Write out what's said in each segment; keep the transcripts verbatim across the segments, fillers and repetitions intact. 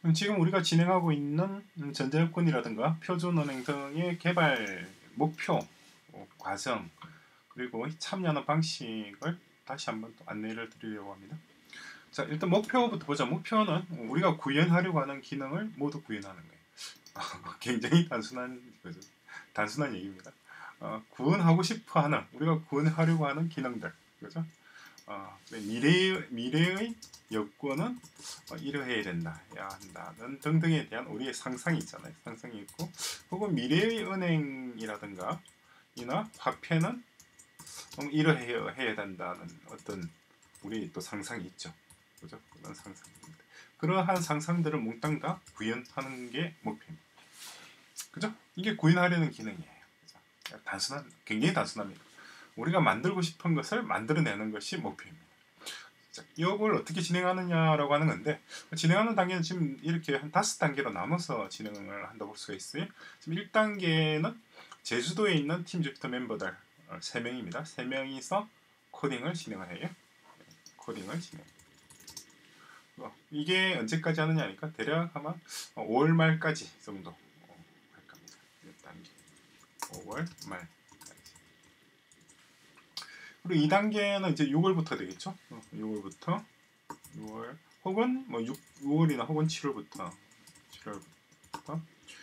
지금 우리가 진행하고 있는 전자여권이라든가 표준은행 등의 개발 목표, 과정, 그리고 참여하는 방식을 다시 한번 또 안내를 드리려고 합니다. 자, 일단 목표부터 보자. 목표는 우리가 구현하려고 하는 기능을 모두 구현하는 거예요. 굉장히 단순한 거죠. 단순한 얘기입니다. 어, 구현하고 싶어하는, 우리가 구현하려고 하는 기능들, 그죠? 어, 미래의, 미래의 여권은 어, 이러해야 된다, 해야 한다는 등등에 대한 우리의 상상이 있잖아요. 상상이 있고, 혹은 미래의 은행이라든가 이나 화폐는 음, 이러해야 해야 된다는 어떤 우리 또 상상이 있죠. 그죠? 그런 상상입니다. 그러한 상상들을 몽땅 다 구현하는 게 목표입니다. 그죠? 이게 구현하려는 기능이에요. 그죠? 단순한, 굉장히 단순합니다. 우리가 만들고 싶은 것을 만들어내는 것이 목표입니다. 자, 이걸 어떻게 진행하느냐라고 하는 건데, 진행하는 단계는 지금 이렇게 한 다섯 단계로 나눠서 진행을 한다고 볼 수가 있어요. 지금 일 단계는 제주도에 있는 팀 주피터 멤버들 세 명입니다. 세 명이서 코딩을 진행을 해요. 코딩을 진행. 이게 언제까지 하느냐니까 대략 아마 오월 말까지 정도 할 겁니다. 일 단계. 오월 말. 그리고 이 단계는 이제 유월부터 되겠죠. 유월부터 유월 혹은 뭐 유월이나 혹은 칠월부터 칠월부터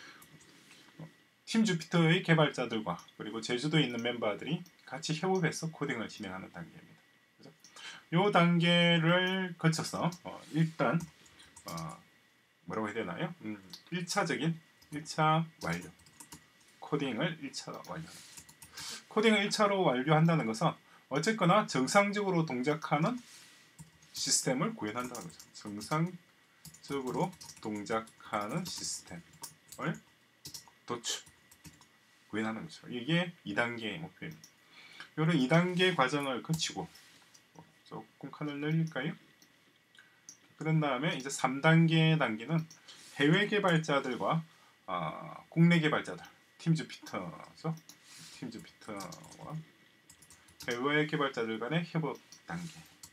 팀 주피터의 개발자들과 그리고 제주도에 있는 멤버들이 같이 협업해서 코딩을 진행하는 단계입니다. 그죠? 이 단계를 거쳐서 어, 일단 어, 뭐라고 해야 되나요? 음, 일 차적인 일 차 완료. 코딩을 일 차 완료. 코딩을 일 차로 완료한다는 것은 어쨌거나 정상적으로 동작하는 시스템을 구현한다는 거죠. 정상적으로 동작하는 시스템을 도출, 구현하는 거죠. 이게 이 단계의 목표입니다. 이런 이 단계 과정을 거치고 조금 칸을 늘릴까요? 그런 다음에 이제 삼 단계 단계는 해외 개발자들과 어, 국내 개발자들, 팀 주피터죠. 팀 주피터와 해외 개발자들 간의 협업 단계.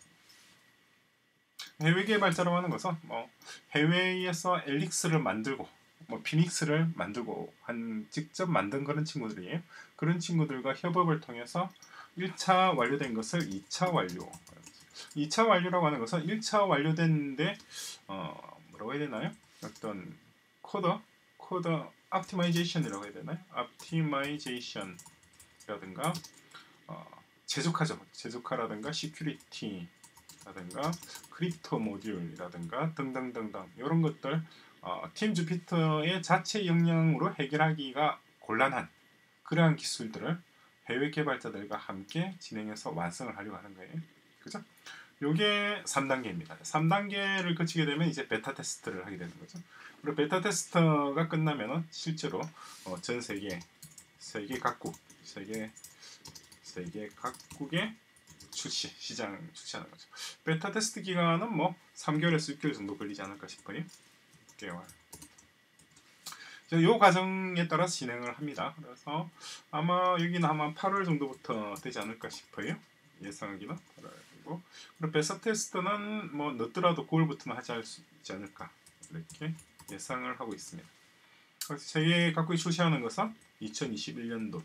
해외 개발자라고 하는 것은 뭐 해외에서 엘릭스를 만들고 뭐 피닉스를 만들고 한 직접 만든 그런 친구들이에요. 그런 친구들과 협업을 통해서 일 차 완료된 것을 이 차 완료. 이 차 완료라고 하는 것은 일 차 완료됐는데 어, 뭐라고 해야 되나요? 어떤 코더, 코더 optimization이라고 해야 되나요? optimization이라든가 어, 제조카죠. 제조카라든가 시큐리티라든가 크립토 모듈이라든가 등등등등 이런 것들 어, 팀 주피터의 자체 역량으로 해결하기가 곤란한 그러한 기술들을 해외 개발자들과 함께 진행해서 완성을 하려고 하는 거예요. 그죠? 요게 삼 단계입니다. 삼 단계를 거치게 되면 이제 베타 테스트를 하게 되는 거죠. 그리고 베타 테스트가 끝나면은 실제로 어, 전 세계 세계 각국 세계 세계 각국의 출시 시장 출시하는 거죠. 베타 테스트 기간은 뭐 삼 개월에서 육 개월 정도 걸리지 않을까 싶어요. 육 개월. 이 과정에 따라 진행을 합니다. 그래서 아마 여기는 아마 팔월 정도부터 되지 않을까 싶어요. 예상하기는 팔월이고, 그리고 베타 테스트는 뭐 늦더라도 구월부터는 하지 않을까 이렇게 예상을 하고 있습니다. 그래서 세계 각국이 출시하는 것은 이천이십일 년도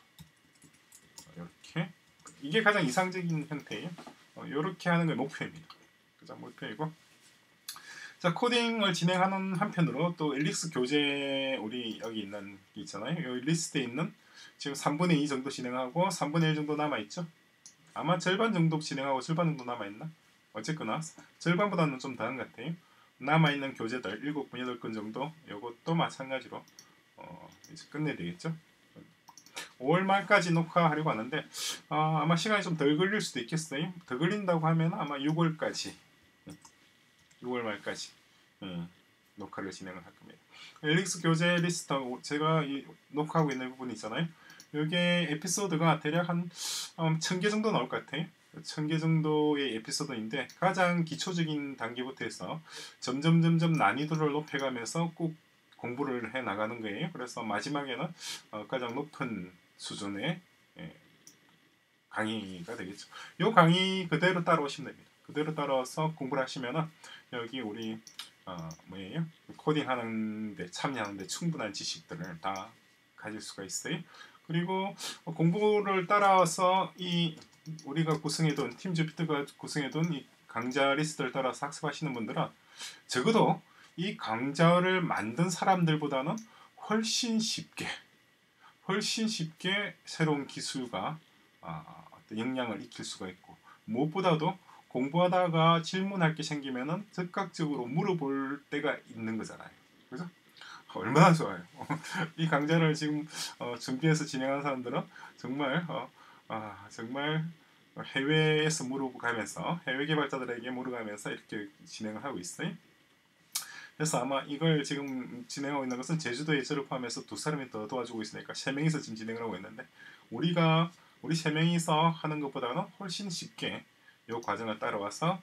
이렇게 이게 가장 이상적인 형태예요. 어, 이렇게 하는 게 목표입니다. 그죠? 목표이고. 자, 코딩을 진행하는 한편으로 또 엘릭스 교재 우리 여기 있는 게 있잖아요. 이 리스트에 있는 지금 삼분의 이 정도 진행하고 삼분의 일 정도 남아있죠. 아마 절반 정도 진행하고 절반 정도 남아있나? 어쨌거나 절반보다는 좀 다른 것 같아요. 남아있는 교재들 일곱 건, 여덟 건 정도 이것도 마찬가지로 어, 이제 끝내야 되겠죠. 오월 말까지 녹화하려고 하는데 어, 아마 시간이 좀 덜 걸릴 수도 있겠어요. 더 걸린다고 하면 아마 유월까지 유월 말까지 음, 녹화를 진행을 할 겁니다. 엘릭스 교재 리스트 제가 이, 녹화하고 있는 부분이 있잖아요. 이게 에피소드가 대략 한 음, 천 개 정도 나올 것 같아요. 천 개 정도의 에피소드인데 가장 기초적인 단계부터 해서 점점 점점 난이도를 높여가면서 꼭 공부를 해 나가는 거예요. 그래서 마지막에는 어, 가장 높은 수준의 예, 강의가 되겠죠. 이 강의 그대로 따라오시면 됩니다. 그대로 따라서 공부를 하시면은 여기 우리 어, 뭐예요? 코딩하는데 참여하는데 충분한 지식들을 다 가질 수가 있어요. 그리고 공부를 따라서 이 우리가 구성해둔 팀 주피터가 구성해둔 이 강좌 리스트를 따라서 학습하시는 분들은 적어도 이 강좌를 만든 사람들보다는 훨씬 쉽게 훨씬 쉽게 새로운 기술과 아, 역량을 익힐 수가 있고, 무엇보다도 공부하다가 질문할 게 생기면은 즉각적으로 물어볼 때가 있는 거잖아요. 그래서 얼마나 좋아요. 이 강좌를 지금 어, 준비해서 진행하는 사람들은 정말 어, 아, 정말 해외에서 물어가면서 해외 개발자들에게 물어가면서 이렇게 진행을 하고 있어요. 그래서 아마 이걸 지금 진행하고 있는 것은 제주도에 저를 포함해서 두 사람이 더 도와주고 있으니까 세 명이서 지금 진행을 하고 있는데, 우리가 우리 세 명이서 하는 것보다는 훨씬 쉽게 이 과정을 따라와서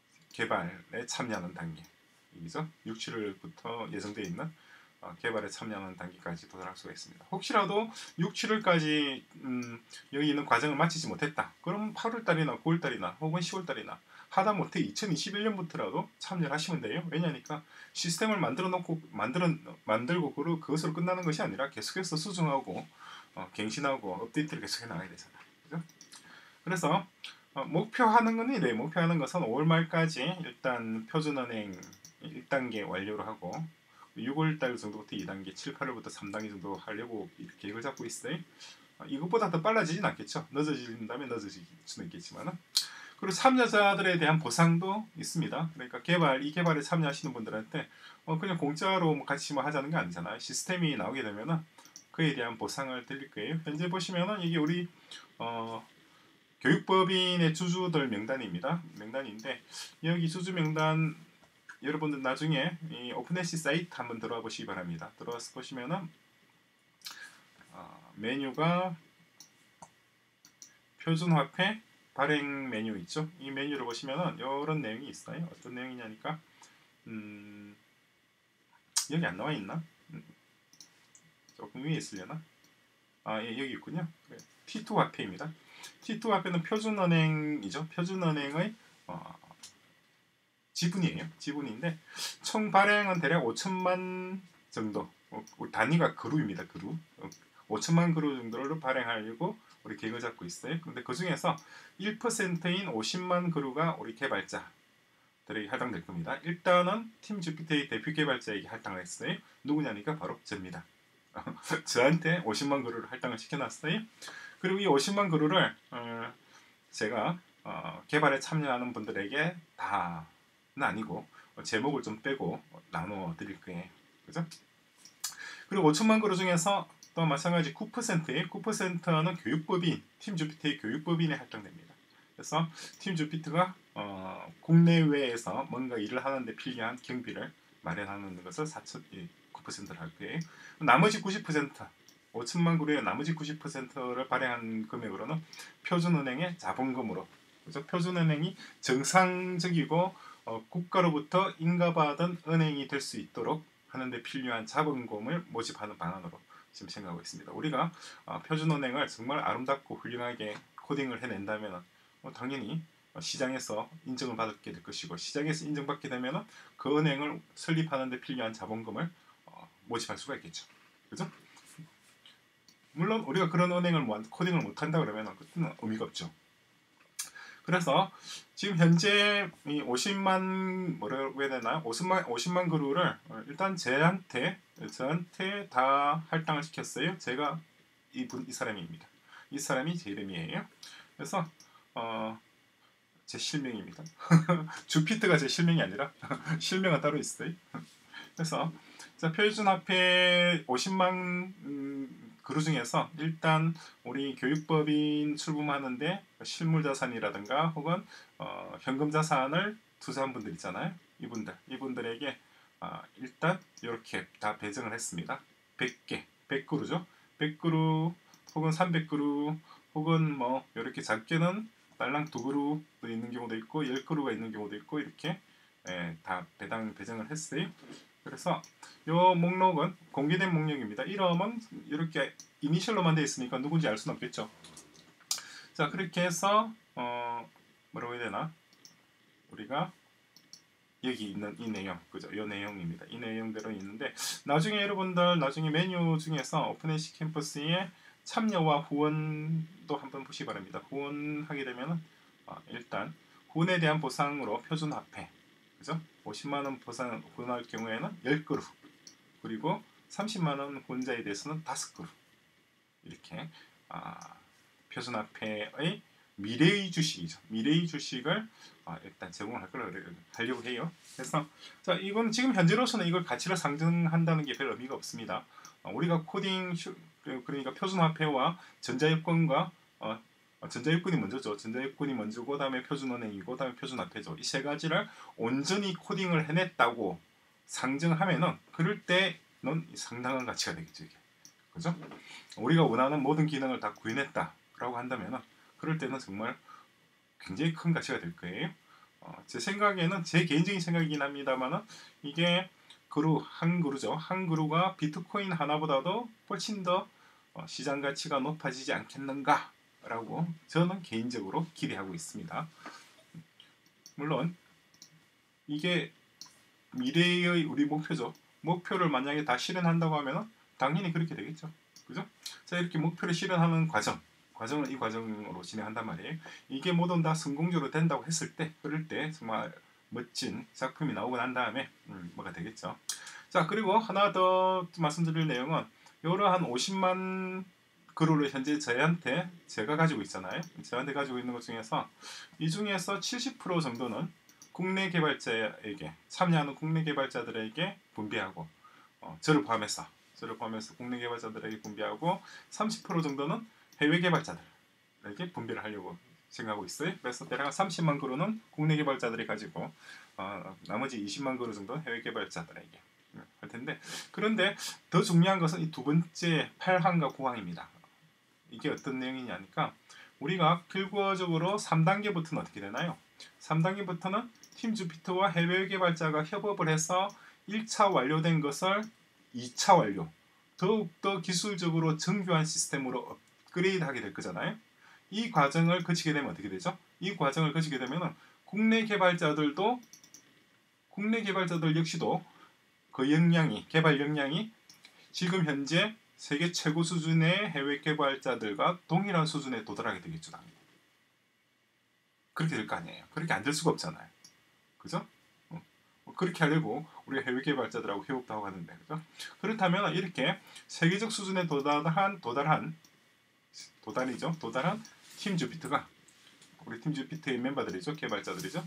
개발에 참여하는 단계, 이죠? 육, 칠월부터 예정되어 있는 어, 개발에 참여하는 단계까지 도달할 수가 있습니다. 혹시라도 육, 칠월까지 음, 여기 있는 과정을 마치지 못했다. 그럼 팔월달이나 구월달이나 혹은 시월달이나 하다못해 이천이십일 년부터라도 참여를 하시면 돼요. 왜냐니까 시스템을 만들어 놓고 만들어 만들고 그로 그것으로 끝나는 것이 아니라 계속해서 수정하고 어, 갱신하고 업데이트를 계속해 나가야 되잖아요. 그죠? 그래서 어, 목표하는 건 이래. 목표하는 것은 오월 말까지 일단 표준은행 일 단계 완료를 하고 유월달 정도부터 이 단계, 칠, 팔월부터 삼 단계 정도 하려고 이렇게 계획을 잡고 있어요. 어, 이것보다 더 빨라지진 않겠죠. 늦어진다면 늦어질 수는 있겠지만은. 그리고 참여자들에 대한 보상도 있습니다. 그러니까 개발, 이 개발에 참여하시는 분들한테 어 그냥 공짜로 뭐 같이 뭐 하자는 게 아니잖아요. 시스템이 나오게 되면은 그에 대한 보상을 드릴 거예요. 현재 보시면은 이게 우리 어 교육법인의 주주들 명단입니다. 명단인데 여기 주주 명단 여러분들 나중에 이 오픈에시 사이트 한번 들어와 보시기 바랍니다. 들어와서 보시면은 어 메뉴가 표준화폐 발행 메뉴 있죠? 이 메뉴를 보시면은 이런 내용이 있어요. 어떤 내용이냐니까 음, 여기 안 나와 있나? 음, 조금 위에 있으려나? 아, 예, 여기 있군요. 그래. 티 투 화폐입니다. 티 투 화폐는 표준은행이죠. 표준은행의 어, 지분이에요. 지분인데 총 발행은 대략 오천만 정도. 어, 단위가 그루입니다. 그루. 어, 오천만 그루 정도를 발행하려고 우리 계획을 잡고 있어요. 근데 그 중에서 일 퍼센트인 오십만 그루가 우리 개발자들에게 할당될 겁니다. 일단은 팀 주피터의 대표 개발자에게 할당을 했어요. 누구냐니까 바로 저입니다. 저한테 오십만 그루를 할당을 시켜놨어요. 그리고 이 오십만 그루를 어, 제가 어, 개발에 참여하는 분들에게 다는 아니고 어, 제목을 좀 빼고 나눠 드릴 거예요. 그죠? 그리고 오천만 그루 중에서 또 마찬가지 구 퍼센트의 구 퍼센트는 교육법인, 팀 주피터의 교육법인에 할당됩니다. 그래서 팀 주피터가 어, 국내외에서 뭔가 일을 하는데 필요한 경비를 마련하는 것을 구 퍼센트를 할 거예요. 나머지 구십 퍼센트, 오천만 그루의 나머지 구십 퍼센트를 발행한 금액으로는 표준은행의 자본금으로, 그래서 표준은행이 정상적이고 어, 국가로부터 인가받은 은행이 될 수 있도록 하는데 필요한 자본금을 모집하는 방안으로 지금 생각하고 있습니다. 우리가 어, 표준은행을 정말 아름답고 훌륭하게 코딩을 해낸다면 어, 당연히 시장에서 인정을 받게 될 것이고, 시장에서 인정받게 되면 그 은행을 설립하는 데 필요한 자본금을 어, 모집할 수가 있겠죠. 그죠? 물론 우리가 그런 은행을 뭐, 코딩을 못한다 그러면 그때는 의미가 없죠. 그래서 지금 현재 이 오십만 뭐라고 해야 되나 오십만 오십만 그루를 일단 제한테 저한테 다 할당을 시켰어요. 제가 이분 이 사람입니다. 이 사람이 제 이름이에요. 그래서 어, 제 실명입니다. 주피터가 제 실명이 아니라 실명은 따로 있어요. 그래서 자, 표준화폐 오십만 음, 그루 중에서 일단 우리 교육법인 출범하는데 실물자산이라든가 혹은 어, 현금자산을 투자한 분들 있잖아요. 이분들, 이분들에게 어, 일단 이렇게 다 배정을 했습니다. 백 개, 백 그루죠. 백 그루 혹은 삼백 그루 혹은 뭐 이렇게 작게는 딸랑 두 그루도 있는 경우도 있고 열 그루가 있는 경우도 있고 이렇게 예, 다 배당 배정을 했어요. 그래서 이 목록은 공개된 목록입니다. 이름은 이렇게 이니셜로만 되어 있으니까 누군지 알 수는 없겠죠. 자, 그렇게 해서 어, 뭐라고 해야 되나? 우리가 여기 있는 이 내용, 그죠? 이 내용입니다. 이 내용대로 있는데 나중에 여러분들 나중에 메뉴 중에서 오픈에이씨 캠퍼스의 참여와 후원도 한번 보시기 바랍니다. 후원하게 되면은 어, 일단 후원에 대한 보상으로 표준 화폐, 그죠? 오십만 원 보상 후원할 경우에는 십 그룹, 그리고 삼십만 원 후원자에 대해서는 다섯 그룹 이렇게 아, 표준 화폐의 미래의 주식이죠. 미래의 주식을 어, 일단 제공할 걸 하려고 해요. 그래서 자 이건 지금 현재로서는 이걸 가치를 상정한다는 게 별 의미가 없습니다. 어, 우리가 코딩 슈, 그러니까 표준화폐와 전자유권과 어, 전자유권이 먼저죠. 전자유권이 먼저고 다음에 표준은행이고 다음에 표준화폐죠. 이 세 가지를 온전히 코딩을 해냈다고 상정하면은 그럴 때는 상당한 가치가 되겠죠. 이게. 그죠? 우리가 원하는 모든 기능을 다 구현했다라고 한다면은 그럴 때는 정말 굉장히 큰 가치가 될 거예요. 어, 제 생각에는 제 개인적인 생각이긴 합니다만은 이게 그루 한 그루죠. 한 그루가 비트코인 하나보다도 훨씬 더 어, 시장 가치가 높아지지 않겠는가라고 저는 개인적으로 기대하고 있습니다. 물론 이게 미래의 우리 목표죠. 목표를 만약에 다 실현한다고 하면은 당연히 그렇게 되겠죠. 그죠? 자 이렇게 목표를 실현하는 과정. 과정을 이 과정으로 진행한단 말이에요. 이게 모두 다 성공적으로 된다고 했을 때, 그럴 때 정말 멋진 작품이 나오고 난 다음에 음, 뭐가 되겠죠. 자 그리고 하나 더 말씀드릴 내용은 이러한 오십만 그루를 현재 저희한테 제가 가지고 있잖아요. 저한테 가지고 있는 것 중에서 이 중에서 칠십 퍼센트 정도는 국내 개발자에게 참여하는 국내 개발자들에게 분배하고 어, 저를 포함해서 저를 포함해서 국내 개발자들에게 분배하고 삼십 퍼센트 정도는 해외 개발자들에게 분배를 하려고 생각하고 있어요. 그래서 대략 삼십만 그루는 국내 개발자들이 가지고 어, 나머지 이십만 그루 정도는 해외 개발자들에게 할 텐데 그런데 더 중요한 것은 이 두 번째 팔 항과 구 항입니다. 이게 어떤 내용이냐니까 우리가 결과적으로 삼 단계부터는 어떻게 되나요? 삼 단계부터는 팀 주피터와 해외 개발자가 협업을 해서 일 차 완료된 것을 이 차 완료 더욱더 기술적으로 정교한 시스템으로 업그레이드 하게 될 거잖아요. 이 과정을 거치게 되면 어떻게 되죠? 이 과정을 거치게 되면 국내 개발자들도 국내 개발자들 역시도 그 역량이 개발 역량이 지금 현재 세계 최고 수준의 해외 개발자들과 동일한 수준에 도달하게 되겠죠. 당연히. 그렇게 될 거 아니에요. 그렇게 안 될 수가 없잖아요. 그죠? 어. 그렇게 하려고 우리가 해외 개발자들하고 협업도 하고 하는데 그죠? 그렇다면 이렇게 세계적 수준에 도달한 도달한 도달이죠. 도달한 팀 주피터가 우리 팀 주피터의 멤버들이죠. 개발자들이죠.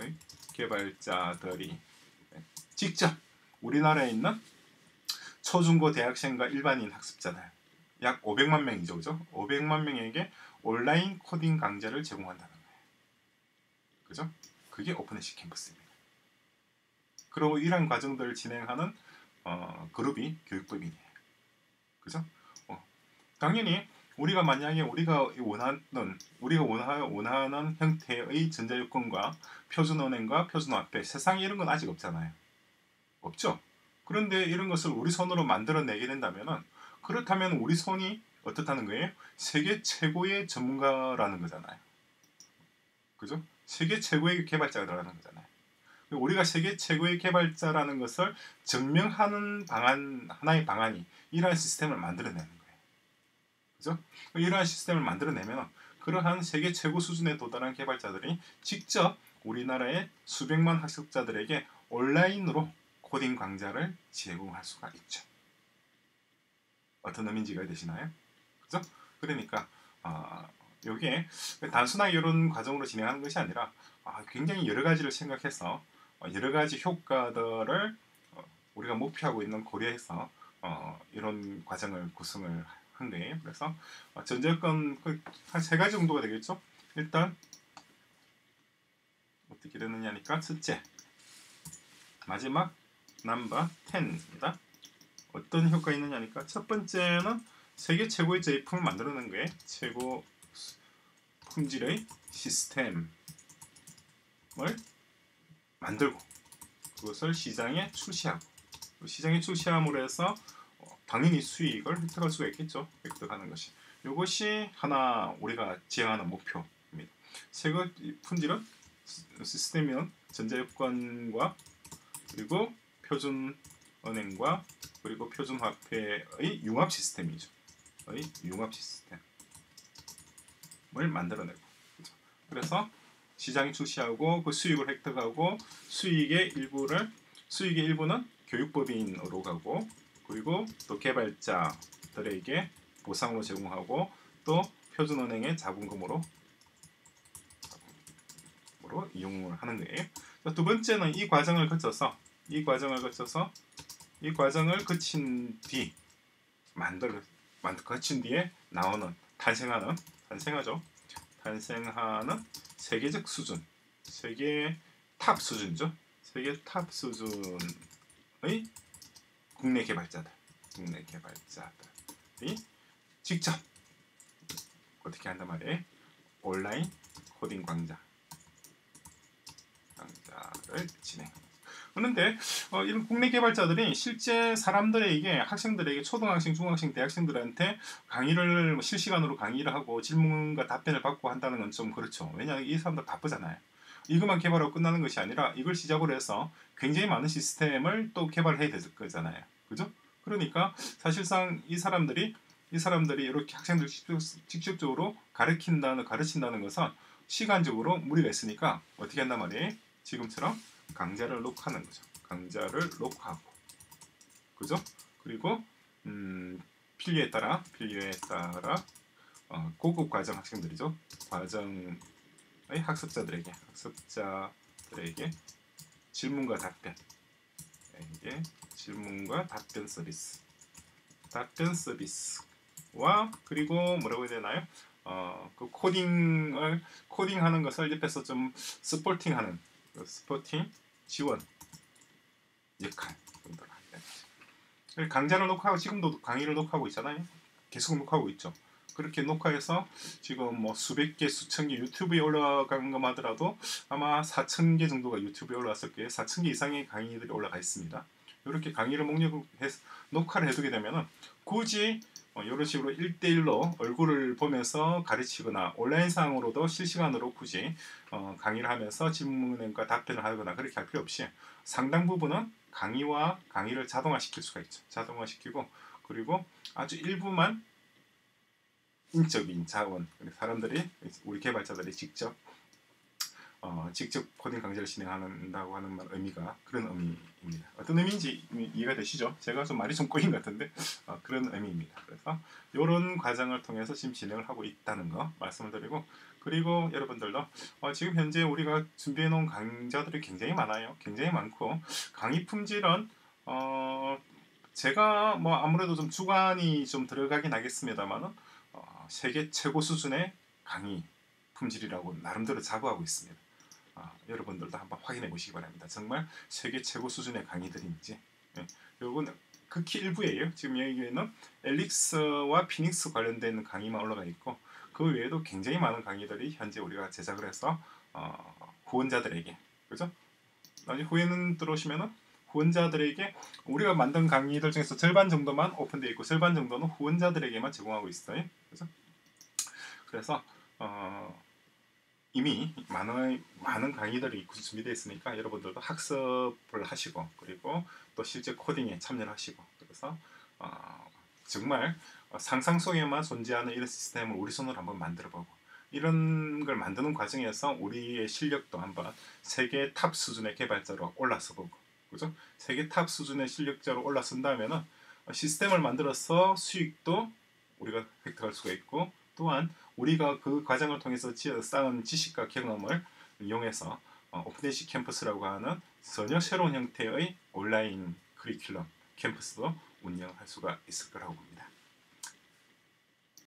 개발자들이 직접 우리나라에 있는 초중고 대학생과 일반인 학습자들 약 오백만 명이죠. 그죠? 오백만 명에게 온라인 코딩 강좌를 제공한다는 거예요. 그죠? 그게 오픈에이씨 캠퍼스입니다. 그리고 이런 과정들을 진행하는 어, 그룹이 교육법인이에요. 그죠? 어, 당연히 우리가 만약에 우리가 원하는 우리가 원하, 원하는 형태의 전자유권과 표준은행과 표준화폐 세상에 이런 건 아직 없잖아요. 없죠. 그런데 이런 것을 우리 손으로 만들어내게 된다면은 그렇다면 우리 손이 어떻다는 거예요? 세계 최고의 전문가라는 거잖아요. 그죠? 세계 최고의 개발자라는 거잖아요. 우리가 세계 최고의 개발자라는 것을 증명하는 방안 하나의 방안이 이러한 시스템을 만들어내는 거예요. 그죠? 이러한 시스템을 만들어내면 그러한 세계 최고 수준에 도달한 개발자들이 직접 우리나라의 수백만 학습자들에게 온라인으로 코딩 강좌를 제공할 수가 있죠. 어떤 의미인지 이해되시나요? 그죠? 그러니까 어, 이게 단순하게 이런 과정으로 진행하는 것이 아니라 아, 굉장히 여러 가지를 생각해서 어, 여러 가지 효과들을 어, 우리가 목표하고 있는 고려해서 어, 이런 과정을 구성을 한 거예요. 그래서 어, 전자유권 그 한 세 가지 정도가 되겠죠. 일단 어떻게 되느냐니까 첫째, 마지막 넘버 십입니다. 어떤 효과 있느냐니까 첫 번째는 세계 최고의 제품을 만들어낸 거예요. 최고 품질의 시스템을 만들고 그것을 시장에 출시하고 시장에 출시함으로 해서 어, 당연히 수익을 획득할 수가 있겠죠. 획득하는 것이 이것이 하나 우리가 지향하는 목표입니다. 최고 품질은 시스템은 전자여권과 그리고 표준은행과 그리고 표준화폐의 융합 시스템이죠. 의 융합 시스템을 만들어내고, 그렇죠? 그래서 시장에 출시하고 그 수익을 획득하고 수익의 일부를 수익의 일부는 교육법인으로 가고, 그리고 또 개발자들에게 보상으로 제공하고, 또 표준은행의 자본금으로 으로 이용을 하는 거예요. 두 번째는 이 과정을 거쳐서 이 과정을 거쳐서 이 과정을 거친 뒤 만들 만 거친 뒤에 나오는 탄생하는 탄생하죠. 탄생하는 세계적 수준, 세계 탑 수준이죠. 세계 탑 수준의 국내 개발자들, 국내 개발자들이 직접 어떻게 한단 말이에요? 온라인 코딩 강좌 강좌를 진행. 그런데 어, 이런 국내 개발자들이 실제 사람들에게, 학생들에게, 초등학생, 중학생, 대학생들한테 강의를 뭐 실시간으로 강의를 하고 질문과 답변을 받고 한다는 건 좀 그렇죠. 왜냐하면 이 사람들 바쁘잖아요. 이것만 개발하고 끝나는 것이 아니라 이걸 시작으로 해서 굉장히 많은 시스템을 또 개발해야 될 거잖아요. 그죠? 그러니까 사실상 이 사람들이 이 사람들이 이렇게 학생들 직접적으로 가르친다는 가르친다는 것은 시간적으로 무리가 있으니까 어떻게 한단 말이에요? 지금처럼 강좌를 녹화하는 거죠. 강좌를 녹화하고, 그죠? 그리고 음, 필요에 따라 필요에 따라 어, 고급 과정 학생들이죠. 과정의 학습자들에게 학습자들에게 질문과 답변, 이게 질문과 답변 서비스, 답변 서비스와 그리고 뭐라고 해야 되나요? 어, 그 코딩을 코딩하는 것을 옆에서 좀 스포팅하는 그 스포팅 지원 역할 정도를 하는. 강좌를 녹화하고 지금도 강의를 녹화하고 있잖아요. 계속 녹화하고 있죠. 그렇게 녹화해서 지금 뭐 수백 개, 수천 개 유튜브에 올라간 것만 하더라도 아마 사천 개 정도가 유튜브에 올라왔을 거예요. 사천 개 이상의 강의들이 올라가 있습니다. 이렇게 강의를 목록해서 녹화를 해두게 되면은 굳이 어, 이런 식으로 일 대일로 얼굴을 보면서 가르치거나 온라인상으로도 실시간으로 굳이 어, 강의를 하면서 질문과 답변을 하거나 그렇게 할 필요 없이 상당 부분은 강의와 강의를 자동화시킬 수가 있죠. 자동화시키고, 그리고 아주 일부만 인적인 자원, 사람들이, 우리 개발자들이 직접 어, 직접 코딩 강좌를 진행한다고 하는 말, 의미가 그런 의미입니다. 어떤 의미인지 이해가 되시죠? 제가 좀 말이 좀 꼬인 것 같은데 어, 그런 의미입니다. 그래서 이런 과정을 통해서 지금 진행을 하고 있다는 거 말씀을 드리고, 그리고 여러분들도 어, 지금 현재 우리가 준비해 놓은 강좌들이 굉장히 많아요. 굉장히 많고 강의 품질은 어, 제가 뭐 아무래도 좀 주관이 좀 들어가긴 하겠습니다만은 어, 세계 최고 수준의 강의 품질이라고 나름대로 자부하고 있습니다. 아, 여러분들도 한번 확인해 보시기 바랍니다. 정말 세계 최고 수준의 강의들인지. 예, 요건 극히 일부예요. 지금 여기에는 엘릭스와 피닉스 관련된 강의만 올라가 있고, 그 외에도 굉장히 많은 강의들이 현재 우리가 제작을 해서 어, 후원자들에게, 그죠? 나중에 후에는 들어오시면은 후원자들에게 우리가 만든 강의들 중에서 절반 정도만 오픈되어 있고 절반 정도는 후원자들에게만 제공하고 있어요. 그죠? 그래서 어, 이미 많은 많은 강의들이 준비되어 있으니까 여러분들도 학습을 하시고, 그리고 또 실제 코딩에 참여를 하시고, 그래서 어, 정말 상상 속에만 존재하는 이런 시스템을 우리 손으로 한번 만들어보고, 이런 걸 만드는 과정에서 우리의 실력도 한번 세계 탑 수준의 개발자로 올라서보고, 그죠? 세계 탑 수준의 실력자로 올라선다면은 시스템을 만들어서 수익도 우리가 획득할 수가 있고, 또한 우리가 그 과정을 통해서 쌓은 지식과 경험을 이용해서 어, 오픈에이씨 캠퍼스라고 하는 전혀 새로운 형태의 온라인 커리큘럼 캠퍼스도 운영할 수가 있을 거라고 봅니다.